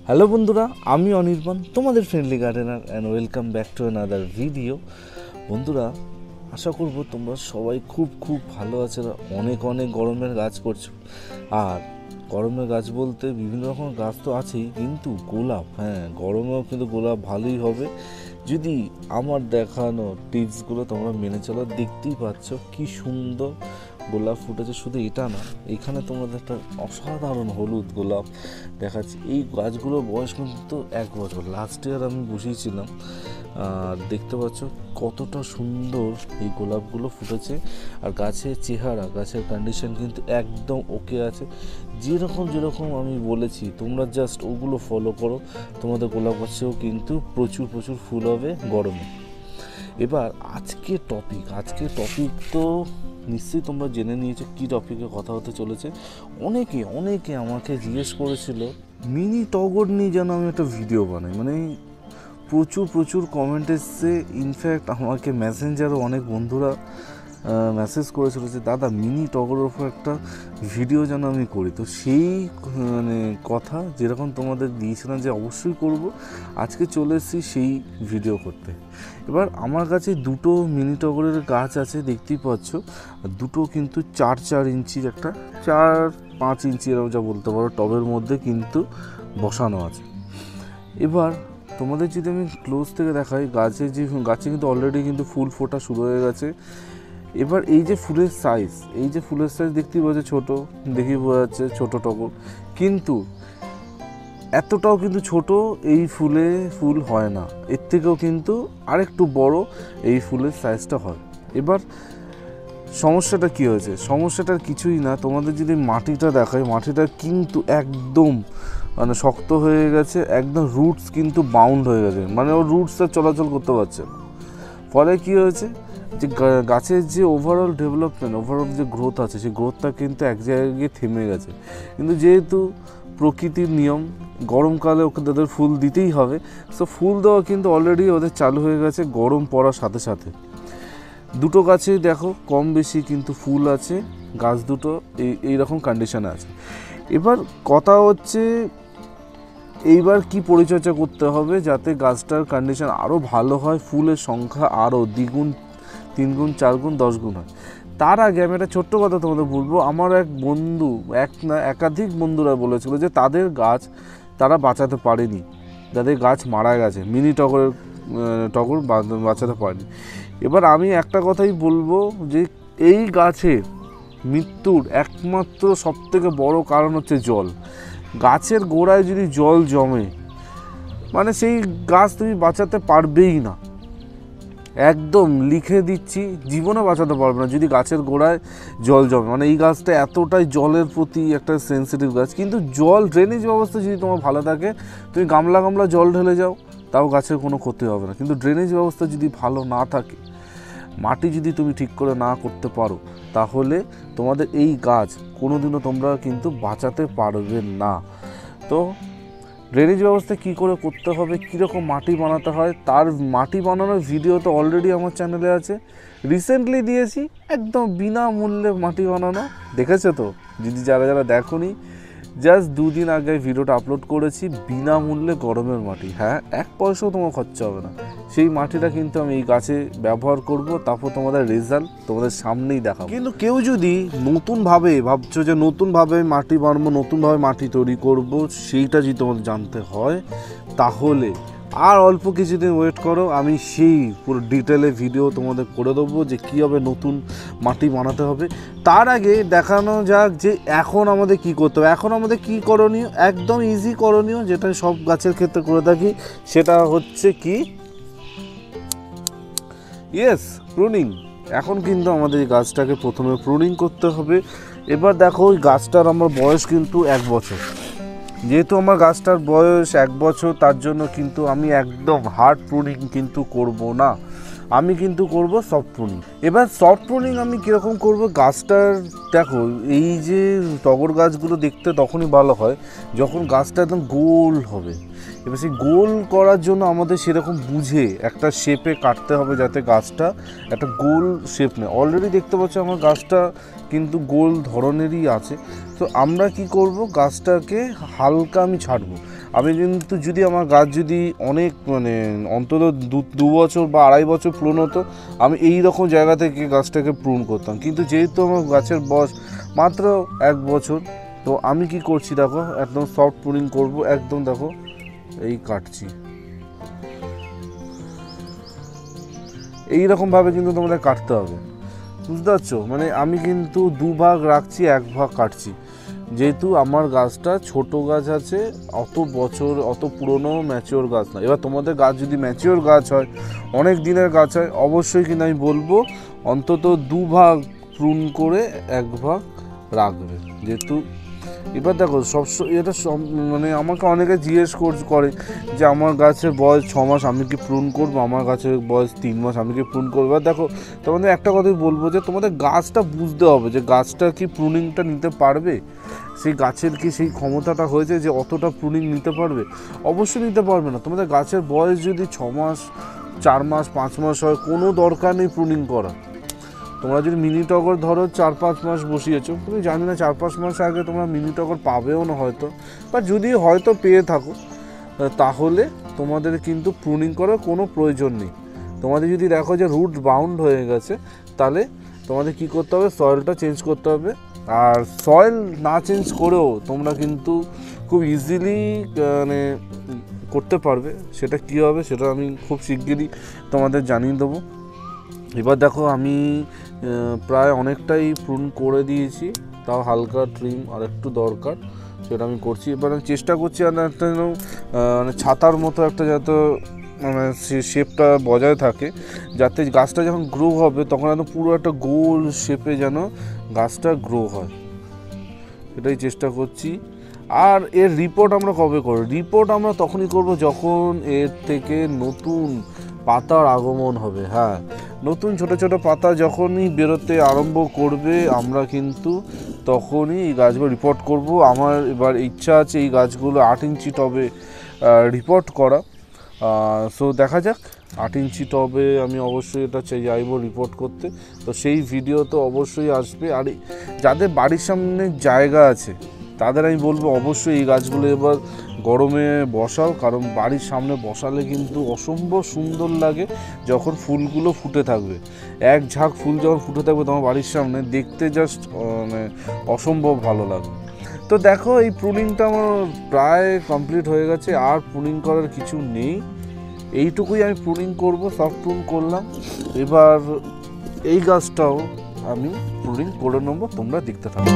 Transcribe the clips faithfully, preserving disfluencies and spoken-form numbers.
Hello বন্ধুরা, আমি অনির্বাণ, তোমাদের friendly gardener and welcome back to another video. বন্ধুরা, আশা করব তোমরা সবাই খুব খুব ভালো আছো, অনেক অনেক গরমের গাছ করছো। আর গরমের গাছ বলতে বিভিন্ন রকম গাছ তো আছেই, কিন্তু গোলাপ, হ্যাঁ গরমেও কিন্তু গোলাপ ভালোই হবে যদি আমার দেখানো টিপসগুলো তোমরা মেনে চলো। দেখতেই পাচ্ছ কি সুন্দর গোলাপ ফুটেছে। শুধু এটা না, এখানে তোমাদের একটা অসাধারণ হলুদ গোলাপ দেখাচ্ছি। এই গাছগুলোর বয়স কিন্তু এক বছর, লাস্ট ইয়ার আমি বসিয়েছিলাম। আর দেখতে পাচ্ছ কতটা সুন্দর এই গোলাপগুলো ফুটেছে। আর গাছের চেহারা, গাছের কন্ডিশন কিন্তু একদম ওকে আছে। যেরকম যেরকম আমি বলেছি তোমরা জাস্ট ওগুলো ফলো করো, তোমাদের গোলাপ গাছেও কিন্তু প্রচুর প্রচুর ফুল হবে গরমে। এবার আজকে টপিক আজকে টপিক তো নিশ্চয়ই তোমরা জেনে নিয়েছো কী টপিকে কথা হতে চলেছে। অনেকে অনেকে আমাকে জিজ্ঞেস করেছিল মিনি টগর নিয়ে যেন আমি একটা ভিডিও বানাই। মানে প্রচুর প্রচুর কমেন্ট এসছে। ইনফ্যাক্ট আমাকে মেসেঞ্জারও অনেক বন্ধুরা মেসেজ করেছিল যে দাদা মিনি টগরের উপর একটা ভিডিও যেন আমি করি। তো সেই মানে কথা যেরকম তোমাদের দিয়েছিলাম যে অবশ্যই করব, আজকে চলে এসেছি সেই ভিডিও করতে। এবার আমার কাছে দুটো মিনি টগরের গাছ আছে, দেখতেই পাচ্ছ। দুটো কিন্তু চার চার ইঞ্চির, একটা চার পাঁচ ইঞ্চি এরকম যা বলতে পারো টবের মধ্যে কিন্তু বসানো আছে। এবার তোমাদের যদি আমি ক্লোজ থেকে দেখাই, গাছে যে গাছে কিন্তু অলরেডি কিন্তু ফুল ফোটা শুরু হয়ে গেছে। এবার এই যে ফুলের সাইজ, এই যে ফুলের সাইজ দেখতেই পাচ্ছে ছোটো, দেখেই বোঝা যাচ্ছে ছোটো টগর, কিন্তু এতটাও কিন্তু ছোট এই ফুলে ফুল হয় না, এর থেকেও কিন্তু আরেকটু বড় এই ফুলের সাইজটা হয়। এবার সমস্যাটা কি হয়েছে? সমস্যাটার কিছুই না, তোমাদের যদি মাটিটা দেখায়, মাটিটা কিন্তু একদম মানে শক্ত হয়ে গেছে, একদম রুটস কিন্তু বাউন্ড হয়ে গেছে, মানে ওর রুটসটা চলাচল করতে পারছে না। ফলে কি হয়েছে যে গাছের যে ওভারঅল ডেভেলপমেন্ট, ওভারঅল যে গ্রোথ আছে, সেই গ্রোথটা কিন্তু এক জায়গায় গিয়ে থেমে গেছে। কিন্তু যেহেতু প্রকৃতির নিয়ম, গরমকালে ওকে তাদের ফুল দিতেই হবে, সো ফুল দেওয়া কিন্তু অলরেডি ওদের চালু হয়ে গেছে গরম পড়ার সাথে সাথে। দুটো গাছেই দেখো কম বেশি কিন্তু ফুল আছে, গাছ দুটো এই এইরকম কন্ডিশনে আছে। এবার কথা হচ্ছে এইবার কি পরিচর্যা করতে হবে যাতে গাছটার কন্ডিশন আরও ভালো হয়, ফুলের সংখ্যা আরও দ্বিগুণ, তিন গুণ, চার গুণ, দশ গুণ হয়। তার আগে আমি একটা ছোট্ট কথা তোমাদের বলবো। আমার এক বন্ধু, এক না একাধিক বন্ধুরা বলেছিল যে তাদের গাছ তারা বাঁচাতে পারেনি, যাদের গাছ মারা গেছে, মিনি টগরের টগর বাঁচাতে পারেনি। এবার আমি একটা কথাই বলবো যে এই গাছের মৃত্যুর একমাত্র সবথেকে বড় কারণ হচ্ছে জল। গাছের গোড়ায় যদি জল জমে, মানে সেই গাছ তুমি বাঁচাতে পারবেই না, একদম লিখে দিচ্ছি, জীবনে বাঁচাতে পারবে না যদি গাছের গোড়ায় জল জমে। মানে এই গাছটা এতটাই জলের প্রতি একটা সেন্সিটিভ গাছ। কিন্তু জল ড্রেনেজ ব্যবস্থা যদি তোমার ভালো থাকে, তুমি গামলা গামলা জল ঢেলে যাও, তাও গাছের কোনো ক্ষতি হবে না। কিন্তু ড্রেনেজ ব্যবস্থা যদি ভালো না থাকে, মাটি যদি তুমি ঠিক করে না করতে পারো, তাহলে তোমাদের এই গাছ কোনোদিনও তোমরা কিন্তু বাঁচাতে পারবে না। তো ড্রেনেজ ব্যবস্থা কী করে করতে হবে, কীরকম মাটি বানাতে হয়, তার মাটি বানানোর ভিডিও তো অলরেডি আমার চ্যানেলে আছে, রিসেন্টলি দিয়েছি, একদম বিনামূল্যে মাটি বানানো, দেখেছো তো? যদি যারা যারা দেখোনি, জাস্ট দুদিন আগে ভিডিওটা আপলোড করেছি, বিনামূল্যে গরমের মাটি। হ্যাঁ, এক পয়সাও তোমার খরচা হবে না। সেই মাটিটা কিন্তু আমি এই গাছে ব্যবহার করব, তারপর তোমাদের রেজাল্ট তোমাদের সামনেই দেখাবো। কিন্তু কেউ যদি নতুনভাবে ভাবছো যে নতুনভাবে মাটি বানাবো, নতুনভাবে মাটি তৈরি করব, সেইটা যদি তোমাদের জানতে হয়, তাহলে আর অল্প কিছুদিন ওয়েট করো, আমি সেই পুরো ডিটেলে ভিডিও তোমাদের করে দেবো যে কীভাবে নতুন মাটি বানাতে হবে। তার আগে দেখানো যাক যে এখন আমাদের কি করতে হবে। এখন আমাদের কি করণীয়, একদম ইজি করণীয়, যেটা সব গাছের ক্ষেত্রে করে থাকি, সেটা হচ্ছে কি, ইয়েস, প্রুনিং। এখন কিন্তু আমাদের এই গাছটাকে প্রথমে প্রুনিং করতে হবে। এবার দেখো, ওই গাছটার আমার বয়স কিন্তু এক বছর। যেহেতু আমার গাছটার বয়স এক বছর, তার জন্য কিন্তু আমি একদম হার্ড প্রুনিং কিন্তু করব না, আমি কিন্তু করব সফট প্রুনিং। এবার সফট প্রুনিং আমি কীরকম করব, গাছটার দেখো, এই যে টগর গাছগুলো দেখতে তখনই ভালো হয় যখন গাছটা একদম গোল হবে। এবার সেই গোল করার জন্য আমাদের সেরকম বুঝে একটা শেপে কাটতে হবে, যাতে গাছটা একটা গোল শেপ নেয়। অলরেডি দেখতে পাচ্ছ আমার গাছটা কিন্তু গোল ধরনেরই আছে। তো আমরা কি করব, গাছটাকে হালকা আমি ছাড়বো। আমি কিন্তু যদি আমার গাছ যদি অনেক মানে অন্তত দু বছর বা আড়াই বছর প্রুন হতো, আমি এই রকম জায়গা থেকে গাছটাকে প্রুন করতাম। কিন্তু যেহেতু আমার গাছের বয়স মাত্র এক বছর, তো আমি কি করছি দেখো, একদম সফট প্রুনিং করব, একদম দেখো এই কাটছি এইরকমভাবে, কিন্তু তোমাদের কাটতে হবে, বুঝতে পারছো? মানে আমি কিন্তু দুভাগ রাখছি, এক ভাগ কাটছি, যেহেতু আমার গাছটা ছোট গাছ আছে, অত বছর অত পুরনো ম্যাচিওর গাছ না। এবার তোমাদের গাছ যদি ম্যাচিওর গাছ হয়, অনেক দিনের গাছ হয়, অবশ্যই কিন্তু আমি বলবো অন্তত দুভাগ প্রুন করে এক ভাগ রাখবে। যেহেতু এবার দেখো সব এটা মানে আমাকে অনেকে জিজ্ঞেস করে যে আমার গাছের বয়স ছ মাস, আমি কি প্রুন করবো? আমার গাছের বয়স তিন মাস, আমি কি প্রুন করবো? এবার দেখো তোমাদের একটা কথাই বলবো যে তোমাদের গাছটা বুঝতে হবে যে গাছটা কি প্রুনিংটা নিতে পারবে, সেই গাছের কি সেই ক্ষমতাটা হয়েছে যে অতটা প্রুনিং নিতে পারবে? অবশ্যই নিতে পারবে না। তোমাদের গাছের বয়স যদি ছ মাস, চার মাস, পাঁচ মাস হয়, কোনো দরকার নেই প্রুনিং করা। তোমরা যদি মিনি টগর ধরো চার পাঁচ মাস বসিয়েছো, তুমি জানি না চার পাঁচ মাস আগে তোমরা মিনি টগর পাবেও না হয়তো, বা যদি হয়তো পেয়ে থাকো, তাহলে তোমাদের কিন্তু প্রুনিং করার কোনো প্রয়োজন নেই। তোমাদের যদি দেখো যে রুট বাউন্ড হয়ে গেছে, তাহলে তোমাদের কি করতে হবে, সয়েলটা চেঞ্জ করতে হবে। আর সয়েল না চেঞ্জ করেও তোমরা কিন্তু খুব ইজিলি মানে করতে পারবে। সেটা কী হবে সেটা আমি খুব শিগগিরই তোমাদের জানিয়ে দেবো। এবার দেখো আমি প্রায় অনেকটাই প্রুন করে দিয়েছি, তাও হালকা ট্রিম আর একটু দরকার, সেটা আমি করছি। এবার আমি চেষ্টা করছি আর একটা যেন মানে ছাতার মতো একটা যাতে মানে শেপটা বজায় থাকে, যাতে গাছটা যখন গ্রো হবে তখন একদম পুরো একটা গোল শেপে যেন গাছটা গ্রো হয়, সেটাই চেষ্টা করছি। আর এর রিপোর্ট আমরা কবে করব? রিপোর্ট আমরা তখনই করব যখন এর থেকে নতুন পাতার আগমন হবে। হ্যাঁ, নতুন ছোট ছোট পাতা যখনই বেরোতে আরম্ভ করবে, আমরা কিন্তু তখনই এই গাছগুলো রিপোর্ট করব। আমার এবার ইচ্ছা আছে এই গাছগুলো আট ইঞ্চি টবে রিপোর্ট করা। সো দেখা যাক, আট ইঞ্চি টবে আমি অবশ্যই এটা চাই যাইব রিপোর্ট করতে, তো সেই ভিডিও তো অবশ্যই আসবে। আর যাদের বাড়ির সামনে জায়গা আছে তাদের আমি বলবো অবশ্যই এই গাছগুলো এবার গরমে বসাও, কারণ বাড়ির সামনে বসালে কিন্তু অসম্ভব সুন্দর লাগে যখন ফুলগুলো ফুটে থাকবে। এক ঝাঁক ফুল যখন ফুটে থাকবে তোমার বাড়ির সামনে, দেখতে জাস্ট মানে অসম্ভব ভালো লাগবে। তো দেখো এই প্রুনিংটা আমার প্রায় কমপ্লিট হয়ে গেছে, আর প্রুনিং করার কিছু নেই, এইটুকুই আমি প্রুনিং করব। সফট প্রুন করলাম, এবার এই গাছটাও আমি প্রুনিং করে নেবো, তোমরা দেখতে থাকো।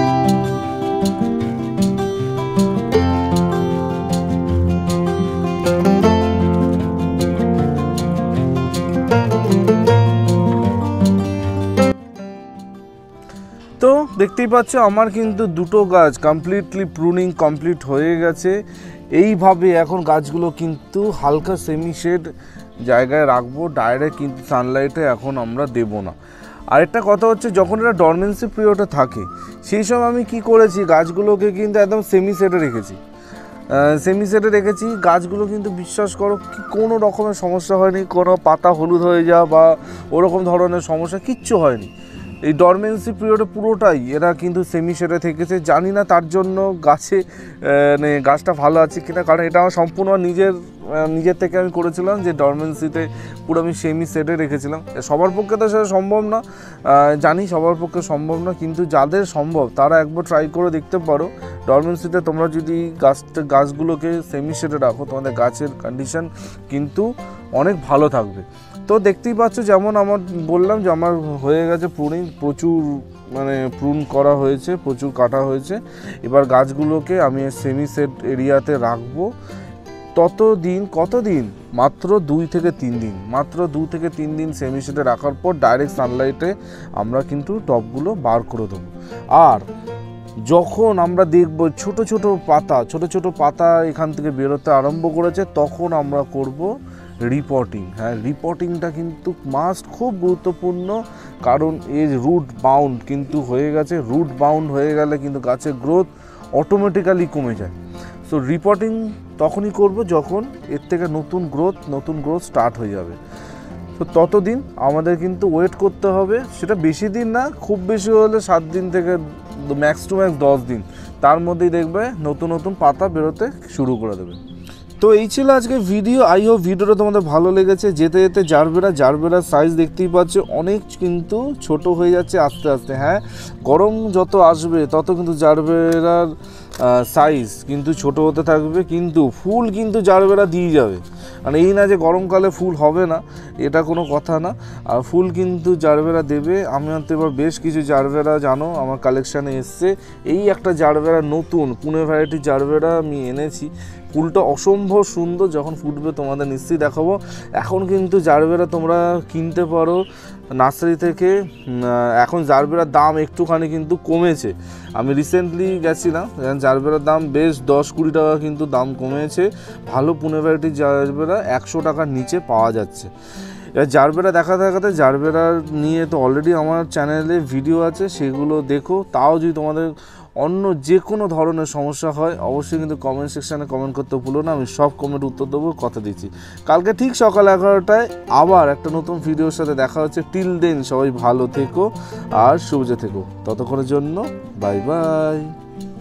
তো দেখতেই পাচ্ছ আমার কিন্তু দুটো গাছ কমপ্লিটলি প্রুনিং কমপ্লিট হয়ে গেছে। এইভাবে এখন গাছগুলো কিন্তু হালকা সেমি শেড জায়গায় রাখবো, ডাইরেক্ট কিন্তু সানলাইটে এখন আমরা দেব না। আরেকটা কথা হচ্ছে, যখন এটা ডরমেন্সি পিরিয়ডে থাকে সেই সময় আমি কি করেছি, গাছগুলোকে কিন্তু একদম সেমি শেডে রেখেছি। সেমি শেডে রেখেছি গাছগুলো কিন্তু বিশ্বাস করো কি কোনো রকমের সমস্যা হয়নি, কোনো পাতা হলুদ হয়ে যাওয়া বা ওরকম ধরনের সমস্যা কিচ্ছু হয়নি। এই ডরমেন্সি পিরিয়ডে পুরোটাই এরা কিন্তু সেমি শেডে থেকেছে। জানি না তার জন্য গাছে মানে গাছটা ভালো আছে কিনা, কারণ এটা আমার সম্পূর্ণ নিজের নিজের থেকে আমি করেছিলাম যে ডরমেন্সিতে পুরো আমি সেমি শেডে রেখেছিলাম। সবার পক্ষে তো সেটা সম্ভব না, জানি সবার পক্ষে সম্ভব না, কিন্তু যাদের সম্ভব তারা একবার ট্রাই করে দেখতে পারো। ডরমেন্সিতে তোমরা যদি গাছটা গাছগুলোকে সেমি শেডে রাখো, তোমাদের গাছের কন্ডিশন কিন্তু অনেক ভালো থাকবে। তো দেখতেই পাচ্ছ যেমন আমার বললাম যে আমার হয়ে গেছে প্রুনিং, প্রচুর মানে প্রুন করা হয়েছে, প্রচুর কাটা হয়েছে। এবার গাছগুলোকে আমি সেমি সেট এরিয়াতে রাখবো ততদিন, কতদিন মাত্র দুই থেকে তিন দিন মাত্র দু থেকে তিন দিন সেমি সেটে রাখার পর ডাইরেক্ট সানলাইটে আমরা কিন্তু টবগুলো বার করে দেবো। আর যখন আমরা দেখব ছোট ছোট পাতা ছোট ছোট পাতা এখান থেকে বেরোতে আরম্ভ করেছে, তখন আমরা করব রিপোর্টিং। হ্যাঁ, রিপোর্টিংটা কিন্তু মাস্ট, খুব গুরুত্বপূর্ণ, কারণ এর রুট বাউন্ড কিন্তু হয়ে গেছে। রুট বাউন্ড হয়ে গেলে কিন্তু গাছের গ্রোথ অটোমেটিক্যালি কমে যায়। সো রিপোর্টিং তখনই করব যখন এর থেকে নতুন গ্রোথ নতুন গ্রোথ স্টার্ট হয়ে যাবে। তো ততদিন আমাদের কিন্তু ওয়েট করতে হবে, সেটা বেশি দিন না, খুব বেশি হলে সাত দিন থেকে ম্যাক্স টু ম্যাক্স দশ দিন, তার মধ্যেই দেখবে নতুন নতুন পাতা বেরোতে শুরু করে দেবে। তো এই ছিল আজকে ভিডিও। আই হোপ ভিডিওটা তোমাদের ভালো লেগেছে। যেতে যেতে জারবেরা জারবেরার সাইজ দেখতেই পাচ্ছ অনেক কিন্তু ছোট হয়ে যাচ্ছে আস্তে আস্তে। হ্যাঁ, গরম যত আসবে তত কিন্তু জারবেরার সাইজ কিন্তু ছোট হতে থাকবে, কিন্তু ফুল কিন্তু জারবেরা দিয়ে যাবে। মানে এই না যে গরমকালে ফুল হবে না, এটা কোনো কথা না। আর ফুল কিন্তু জারবেরা দেবে। আমি হয়তো এবার বেশ কিছু জারবেরা জানো আমার কালেকশানে এসছে। এই একটা জারবেরা নতুন পুনে ভ্যারাইটির জারবেরা আমি এনেছি। ফুলটা অসম্ভব সুন্দর, যখন ফুটবে তোমাদের নিশ্চয়ই দেখাবো। এখন কিন্তু জারবেরা তোমরা কিনতে পারো নার্সারি থেকে। এখন জারবেরার দাম একটুখানি কিন্তু কমেছে। আমি রিসেন্টলি গেছিলাম, জারবেরার দাম বেশ দশ কুড়ি টাকা কিন্তু দাম কমেছে। ভালো পুনে ভ্যারাইটির জারবেরা একশো টাকার নিচে পাওয়া যাচ্ছে। এবার জারবেরা দেখা দেখাতে জারবেরা নিয়ে তো অলরেডি আমার চ্যানেলে ভিডিও আছে, সেগুলো দেখো। তাও যদি তোমাদের অন্য যে কোনো ধরনের সমস্যা হয় অবশ্যই কিন্তু কমেন্ট সেকশানে কমেন্ট করতে ভুলো না। আমি সব কমেন্ট উত্তর দেবো, কথা দিচ্ছি। কালকে ঠিক সকাল এগারোটায় আবার একটা নতুন ভিডিওর সাথে দেখা হচ্ছে। টিল দেন সবাই ভালো থেকো আর সবুজে থেকো। ততক্ষণের জন্য বাই বাই।